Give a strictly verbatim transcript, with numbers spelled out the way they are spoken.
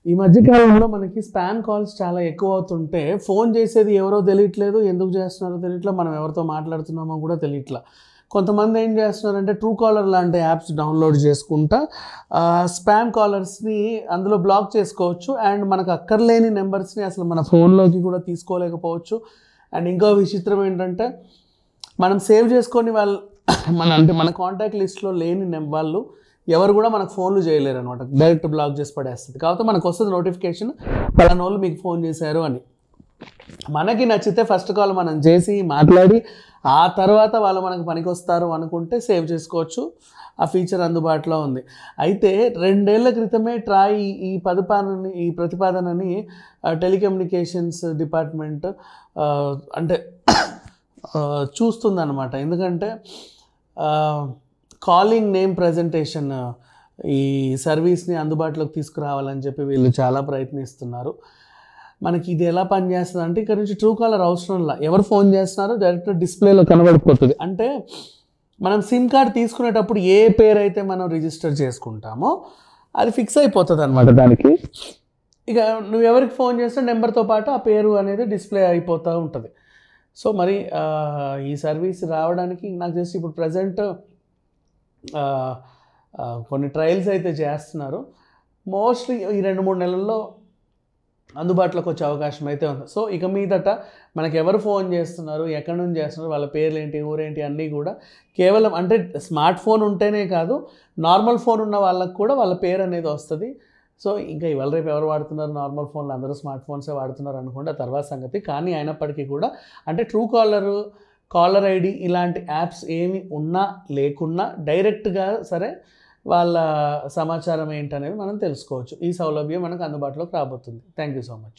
ఈ మధ్య కాలంలో మనకి స్పామ్ కాల్స్ చాలా ఎక్కువ అవుతుంటే ఫోన్ చేసేది ఎవరో తెలియట్లేదు, ఎందుకు చేస్తున్నారో తెలియట్లేదు, మనం ఎవరితో మాట్లాడుతున్నామో కూడా తెలియట్లా. కొంతమంది ఏం చేస్తున్నారంటే ట్రూ కాలర్ లాంటి యాప్స్ డౌన్లోడ్ చేసుకుంటా స్పామ్ కాలర్స్ని అందులో బ్లాక్ చేసుకోవచ్చు. అండ్ మనకు అక్కర్లేని నెంబర్స్ని అసలు మన ఫోన్లోకి కూడా తీసుకోలేకపోవచ్చు. అండ్ ఇంకో విచిత్రం ఏంటంటే మనం సేవ్ చేసుకొని వాళ్ళు మన అంటే మన కాంటాక్ట్ లిస్ట్లో లేని నెం వాళ్ళు ఎవరు కూడా మనకు ఫోన్లు చేయలేరు అనమాట. డైరెక్ట్ బ్లాక్ చేసి పడేస్తుంది. కాబట్టి మనకు వస్తుంది నోటిఫికేషన్ పలానా వాళ్ళు మీకు ఫోన్ చేశారు అని. మనకి నచ్చితే ఫస్ట్ కాల్ మనం చేసి మాట్లాడి ఆ తర్వాత వాళ్ళు మనకు పనికి వస్తారు అనుకుంటే సేవ్ చేసుకోవచ్చు. ఆ ఫీచర్ అందుబాటులో ఉంది. అయితే రెండేళ్ల క్రితమే ట్రాయ్ ఈ ప్రతిపాదనని ఈ ప్రతిపాదనని టెలికమ్యూనికేషన్స్ డిపార్ట్మెంట్ అంటే చూస్తుందన్నమాట. ఎందుకంటే కాలింగ్ నేమ్ ప్రజెంటేషన్ ఈ సర్వీస్ని అందుబాటులోకి తీసుకురావాలని చెప్పి వీళ్ళు చాలా ప్రయత్నిస్తున్నారు. మనకి ఇది ఎలా పనిచేస్తుంది అంటే ఇక్కడ నుంచి ట్రూ కాలర్ అవసరంలా, ఎవరు ఫోన్ చేస్తున్నారో డైరెక్ట్ డిస్ప్లేలో కనబడిపోతుంది. అంటే మనం సిమ్ కార్డ్ తీసుకునేటప్పుడు ఏ పేరు అయితే మనం రిజిస్టర్ చేసుకుంటామో అది ఫిక్స్ అయిపోతుంది అనమాట దానికి. ఇక నువ్వు ఎవరికి ఫోన్ చేస్తే నెంబర్తో పాటు ఆ పేరు అనేది డిస్ప్లే అయిపోతూ ఉంటుంది. సో మరి ఈ సర్వీస్ రావడానికి నాకు తెలిసి ఇప్పుడు ప్రజెంట్ కొన్ని ట్రయల్స్ అయితే చేస్తున్నారు. మోస్ట్లీ ఈ రెండు మూడు నెలల్లో అందుబాటులోకి వచ్చే అవకాశం అయితే ఉంది. సో ఇక మీదట మనకు ఎవరు ఫోన్ చేస్తున్నారు, ఎక్కడి నుంచి చేస్తున్నారు, వాళ్ళ పేర్లు ఏంటి, ఊరేంటి అన్నీ కూడా కేవలం అంటే స్మార్ట్ ఫోన్ ఉంటేనే కాదు, నార్మల్ ఫోన్ ఉన్న వాళ్ళకు కూడా వాళ్ళ పేరు అనేది వస్తుంది. సో ఇంకా ఇవాళ రేపు ఎవరు వాడుతున్నారు, నార్మల్ ఫోన్లు అందరూ స్మార్ట్ ఫోన్సే వాడుతున్నారు అనుకుంటే ఆ తర్వాత సంగతి. కానీ అయినప్పటికీ కూడా అంటే ట్రూ కాలరు, కాలర్ ఐడి ఇలాంటి యాప్స్ ఏమి ఉన్నా లేకున్నా డైరెక్ట్గా సరే వాళ్ళ సమాచారం ఏంటనేది మనం తెలుసుకోవచ్చు. ఈ సౌలభ్యం మనకు అందుబాటులోకి రాబోతుంది. Thank you so much.